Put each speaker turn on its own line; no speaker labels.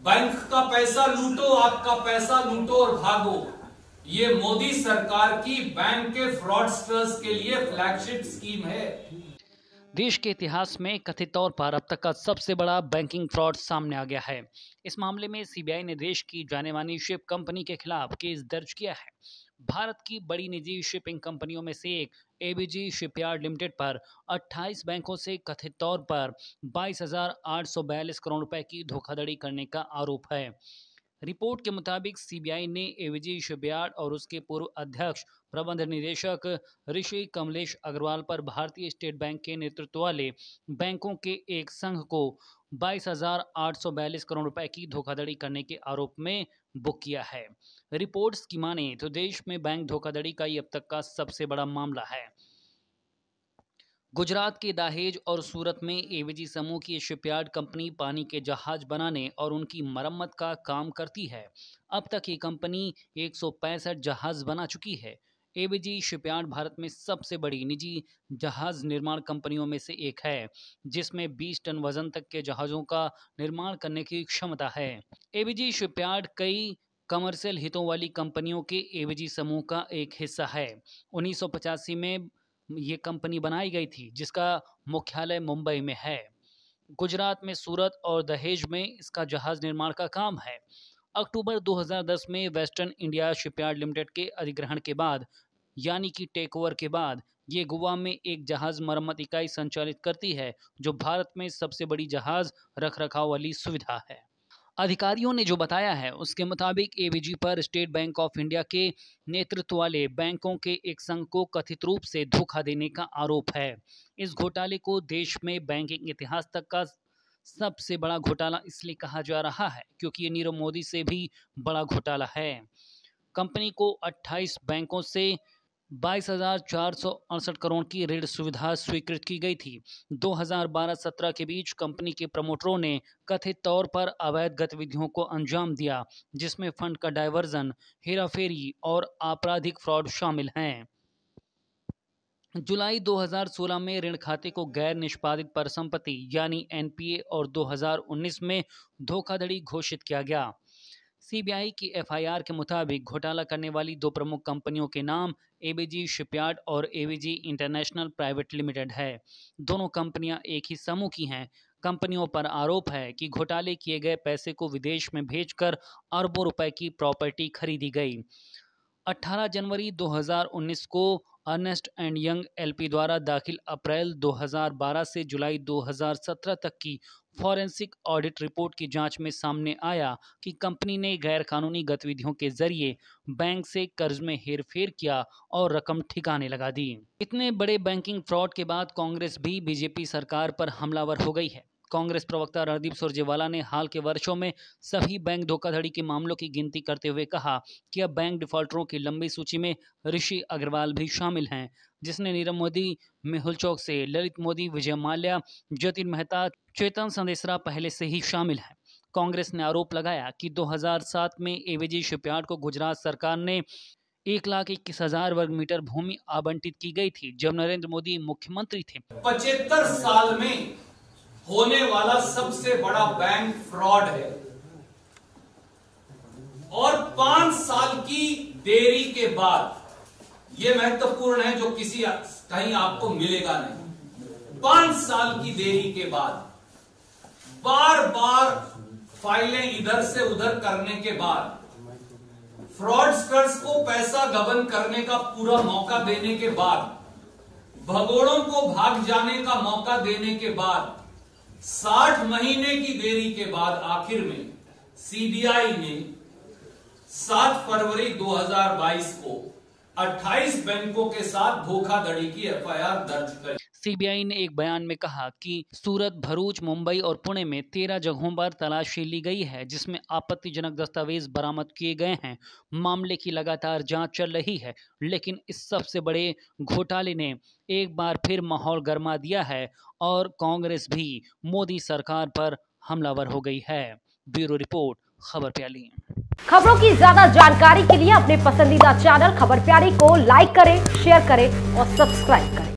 Bank का पैसा लूटो, आपका पैसा लूटो और भागो। ये मोदी सरकार की बैंक के फ्रॉडस्टर्स के लिए फ्लैगशिप स्कीम है।
देश के इतिहास में कथित तौर पर अब तक का सबसे बड़ा बैंकिंग फ्रॉड सामने आ गया है। इस मामले में सीबीआई ने देश की जाने मानी शिप कंपनी के खिलाफ केस दर्ज किया है। भारत की बड़ी निजी शिपिंग कंपनियों में से एक एबीजी शिपयार्ड लिमिटेड पर 28 बैंकों से कथित तौर पर 22,842 करोड़ रुपए की धोखाधड़ी करने का आरोप है। रिपोर्ट के मुताबिक सीबीआई ने एबीजी शिपयार्ड और उसके पूर्व अध्यक्ष प्रबंध निदेशक ऋषि कमलेश अग्रवाल पर भारतीय स्टेट बैंक के नेतृत्व वाले बैंकों के एक संघ को 22,842 करोड़ रुपए की धोखाधड़ी करने के आरोप में बुक किया है। रिपोर्ट्स की माने तो देश में बैंक धोखाधड़ी का ये अब तक का सबसे बड़ा मामला है। गुजरात के दहेज और सूरत में एबीजी समूह की शिपयार्ड कंपनी पानी के जहाज बनाने और उनकी मरम्मत का काम करती है। अब तक ये कंपनी 165 जहाज बना चुकी है। एबीजी शिपयार्ड भारत में सबसे बड़ी निजी जहाज निर्माण कंपनियों में से एक है, जिसमें 20 टन वजन तक के जहाज़ों का निर्माण करने की क्षमता है। एबीजी शिपयार्ड कई कमर्शियल हितों वाली कंपनियों के एबीजी समूह का एक हिस्सा है। 1985 में ये कंपनी बनाई गई थी, जिसका मुख्यालय मुंबई में है। गुजरात में सूरत और दहेज में इसका जहाज निर्माण का काम है। अक्टूबर 2010 में वेस्टर्न इंडिया शिपयार्ड लिमिटेड के अधिग्रहण के बाद, यानी कि टेक ओवर के बाद, ये गोवा में एक जहाज मरम्मत इकाई संचालित करती है, जो भारत में सबसे बड़ी जहाज रखरखाव वाली सुविधा है। अधिकारियों ने जो बताया है उसके मुताबिक एबीजी पर स्टेट बैंक ऑफ इंडिया के नेतृत्व वाले बैंकों के एक संघ को कथित रूप से धोखा देने का आरोप है। इस घोटाले को देश में बैंकिंग इतिहास तक का सबसे बड़ा घोटाला इसलिए कहा जा रहा है क्योंकि ये नीरव मोदी से भी बड़ा घोटाला है। कंपनी को 28 बैंकों से 22,468 करोड़ की ऋण सुविधा स्वीकृत की गई थी। 2012-17 के बीच कंपनी के प्रमोटरों ने कथित तौर पर अवैध गतिविधियों को अंजाम दिया, जिसमें फंड का डायवर्जन, हेराफेरी और आपराधिक फ्रॉड शामिल हैं। जुलाई 2016 में ऋण खाते को गैर निष्पादित परिसंपत्ति यानी एनपीए और 2019 में धोखाधड़ी घोषित किया गया। सीबीआई की एफआईआर के मुताबिक घोटाला करने वाली दो प्रमुख कंपनियों के नाम एबीजी शिपयार्ड और एबीजी इंटरनेशनल प्राइवेट लिमिटेड है। दोनों कंपनियां एक ही समूह की हैं। कंपनियों पर आरोप है कि घोटाले किए गए पैसे को विदेश में भेजकर अरबों रुपए की प्रॉपर्टी खरीदी गई। 18 जनवरी 2019 को अर्नेस्ट एंड यंग एलपी द्वारा दाखिल अप्रैल 2012 से जुलाई 2017 तक की फॉरेंसिक ऑडिट रिपोर्ट की जांच में सामने आया कि कंपनी ने गैर कानूनी गतिविधियों के जरिए बैंक से कर्ज में हेरफेर किया और रकम ठिकाने लगा दी। इतने बड़े बैंकिंग फ्रॉड के बाद कांग्रेस भी बीजेपी सरकार पर हमलावर हो गई है। कांग्रेस प्रवक्ता रणदीप सुरजेवाला ने हाल के वर्षों में सभी बैंक धोखाधड़ी के मामलों की गिनती करते हुए कहा कि अब बैंक डिफॉल्टरों की लंबी सूची में ऋषि अग्रवाल भी शामिल हैं, जिसने नीरव मोदी, मेहुल चोक से ललित मोदी, विजय माल्या, जतिन मेहता, चेतन संदेशरा पहले से ही शामिल हैं। कांग्रेस ने आरोप लगाया कि 2007 में एबीजी शिपयार्ड को गुजरात सरकार ने 1,21,000 वर्ग मीटर भूमि आवंटित की गई थी, जब नरेंद्र मोदी मुख्यमंत्री थे।
75 साल में होने वाला सबसे बड़ा बैंक फ्रॉड है और 5 साल की देरी के बाद, यह महत्वपूर्ण है जो किसी कहीं आपको मिलेगा नहीं, 5 साल की देरी के बाद, बार बार फाइलें इधर से उधर करने के बाद, फ्रॉडस्टर्स को पैसा गबन करने का पूरा मौका देने के बाद, भगोड़ों को भाग जाने का मौका देने के बाद, 60 महीने की देरी के बाद आखिर में सीबीआई ने 7 फरवरी 2022 को 28 बैंकों के साथ धोखाधड़ी की एफआईआर दर्ज करी।
सीबीआई ने एक बयान में कहा कि सूरत, भरूच, मुंबई और पुणे में 13 जगहों पर तलाशी ली गई है, जिसमें आपत्तिजनक दस्तावेज बरामद किए गए हैं। मामले की लगातार जांच चल रही है, लेकिन इस सबसे बड़े घोटाले ने एक बार फिर माहौल गरमा दिया है और कांग्रेस भी मोदी सरकार पर हमलावर हो गई है। ब्यूरो रिपोर्ट, खबर प्याली।
खबरों की ज्यादा जानकारी के लिए अपने पसंदीदा चैनल खबर प्यारी को लाइक करें, शेयर करें और सब्सक्राइब करें।